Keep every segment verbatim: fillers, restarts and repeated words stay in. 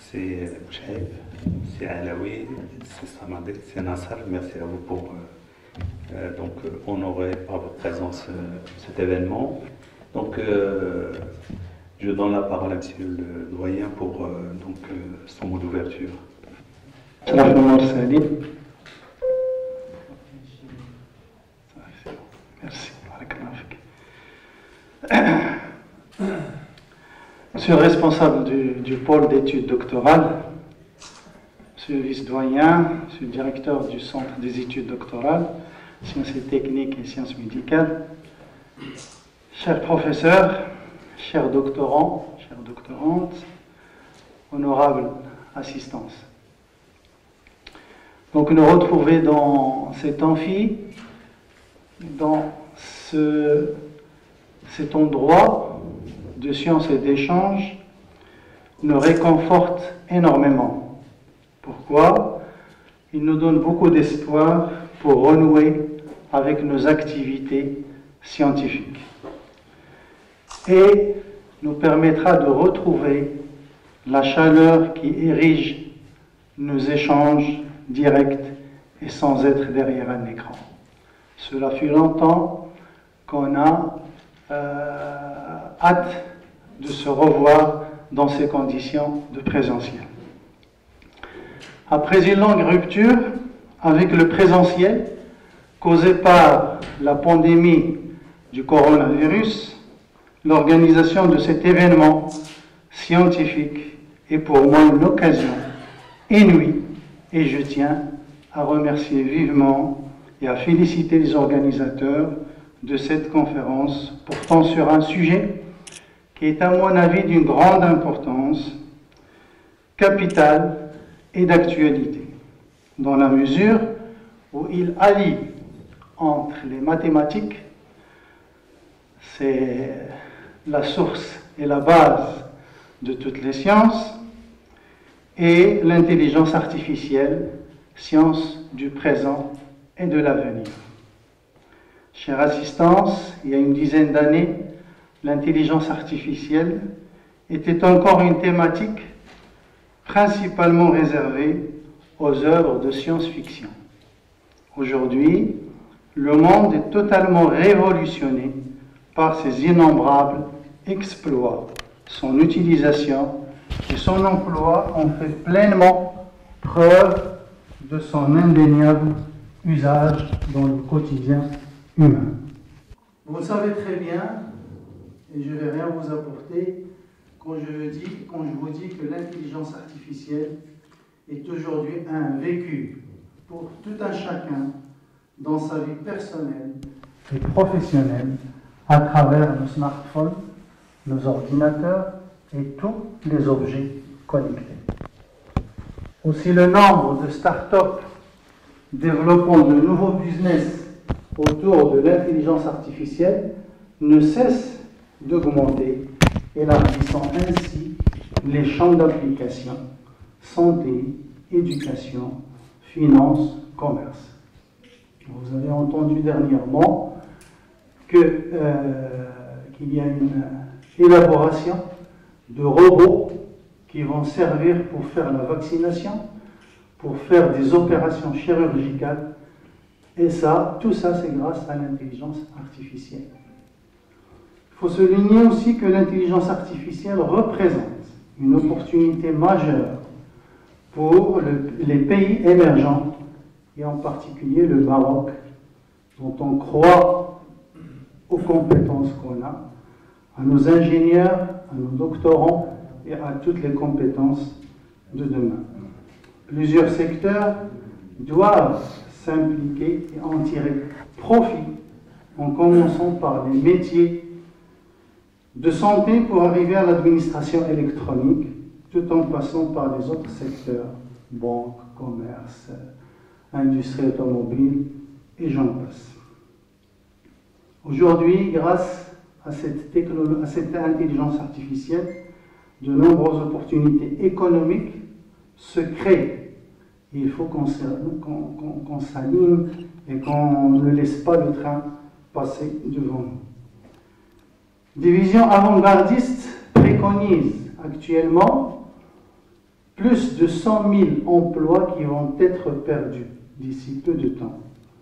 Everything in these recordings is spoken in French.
c'est Chef, c'est Alaoui, c'est Samadé, c'est Nassar. Merci à vous pour euh, donc, honorer par votre présence euh, cet événement. Donc, euh, je donne la parole à Monsieur le doyen pour euh, donc, euh, son mot d'ouverture. Merci. Monsieur le responsable du, du pôle d'études doctorales, Monsieur le vice-doyen, Monsieur le directeur du centre des études doctorales, sciences et techniques et sciences médicales, chers professeurs, chers doctorants, chères doctorantes, honorable assistance. Donc nous retrouver dans cet amphi, dans ce, cet endroit de science et d'échange, nous réconforte énormément. Pourquoi? Il nous donne beaucoup d'espoir pour renouer avec nos activités scientifiques et nous permettra de retrouver la chaleur qui érige nos échanges directs et sans être derrière un écran. Cela fait longtemps qu'on a euh, hâte de se revoir dans ces conditions de présentiel. Après une longue rupture avec le présentiel causée par la pandémie du coronavirus, l'organisation de cet événement scientifique est pour moi une occasion inouïe et je tiens à remercier vivement et à féliciter les organisateurs de cette conférence portant sur un sujet qui est à mon avis d'une grande importance, capitale et d'actualité, dans la mesure où il allie entre les mathématiques, c'est la source et la base de toutes les sciences, et l'intelligence artificielle, science du présent et de l'avenir. Chère assistance, il y a une dizaine d'années, l'intelligence artificielle était encore une thématique principalement réservée aux œuvres de science-fiction. Aujourd'hui, le monde est totalement révolutionné par ces innombrables exploits. Son utilisation et son emploi ont fait pleinement preuve de son indéniable usage dans le quotidien humain. Vous le savez très bien, et je ne vais rien vous apporter, quand je, dis, quand je vous dis que l'intelligence artificielle est aujourd'hui un vécu pour tout un chacun dans sa vie personnelle et professionnelle à travers nos smartphones, nos ordinateurs et tous les objets connectés. Aussi, le nombre de start-up développant de nouveaux business autour de l'intelligence artificielle ne cesse d'augmenter, élargissant ainsi les champs d'application santé, éducation, finance, commerce. Vous avez entendu dernièrement que, euh, qu'il y a une élaboration de robots qui vont servir pour faire la vaccination, pour faire des opérations chirurgicales. Et ça, tout ça, c'est grâce à l'intelligence artificielle. Il faut souligner aussi que l'intelligence artificielle représente une opportunité majeure pour le, les pays émergents, et en particulier le Maroc, dont on croit aux compétences qu'on a, à nos ingénieurs, à nos doctorants et à toutes les compétences de demain. Plusieurs secteurs doivent s'impliquer et en tirer profit, en commençant par les métiers de santé pour arriver à l'administration électronique, tout en passant par les autres secteurs, banque, commerce, industrie automobile, et j'en passe. Aujourd'hui, grâce à cette, technologie, à cette intelligence artificielle, de nombreuses opportunités économiques se créent. Il faut qu'on qu'on, qu'on, qu'on s'aligne et qu'on ne laisse pas le train passer devant nous. Des visions avant-gardistes préconisent actuellement plus de cent mille emplois qui vont être perdus d'ici peu de temps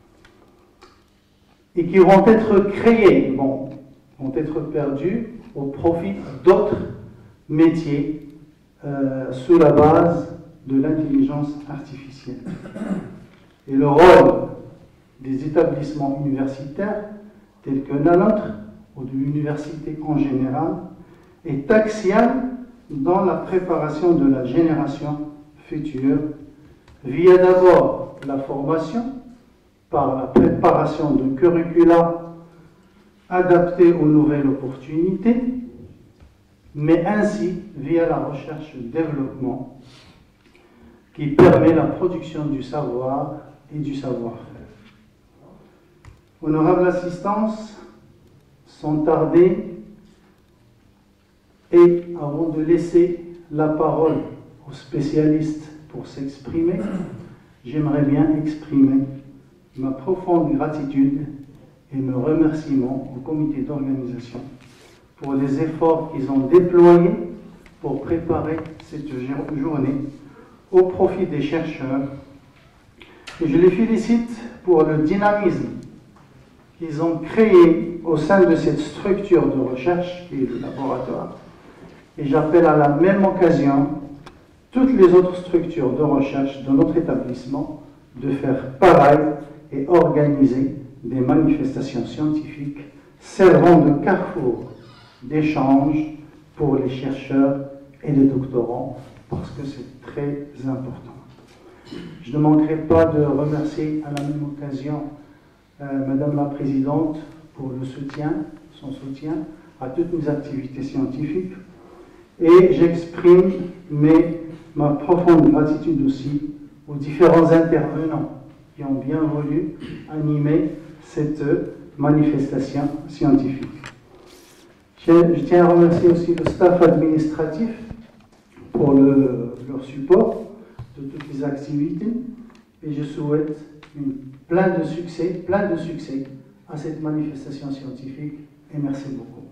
et qui vont être créés, bon, vont être perdus au profit d'autres métiers euh, sous la base de l'intelligence artificielle. Et le rôle des établissements universitaires tels que la nôtre ou de l'université en général est axial dans la préparation de la génération future via d'abord la formation, par la préparation de curricula adaptés aux nouvelles opportunités, mais ainsi via la recherche-développement qui permet la production du savoir et du savoir-faire. Honorable assistance, sans tarder, et avant de laisser la parole aux spécialistes pour s'exprimer, j'aimerais bien exprimer ma profonde gratitude et mes remerciements au comité d'organisation pour les efforts qu'ils ont déployés pour préparer cette journée au profit des chercheurs. Et je les félicite pour le dynamisme qu'ils ont créé au sein de cette structure de recherche qui est le laboratoire. Et j'appelle à la même occasion toutes les autres structures de recherche de notre établissement de faire pareil et organiser des manifestations scientifiques servant de carrefour d'échange pour les chercheurs et les doctorants, parce que c'est très important. Je ne manquerai pas de remercier à la même occasion euh, Madame la Présidente pour le soutien, son soutien à toutes mes activités scientifiques, et j'exprime mes, ma profonde gratitude aussi aux différents intervenants qui ont bien voulu animer cette manifestation scientifique. Je, je tiens à remercier aussi le staff administratif pour le, leur support de toutes les activités et je souhaite une, plein de succès, plein de succès à cette manifestation scientifique et merci beaucoup.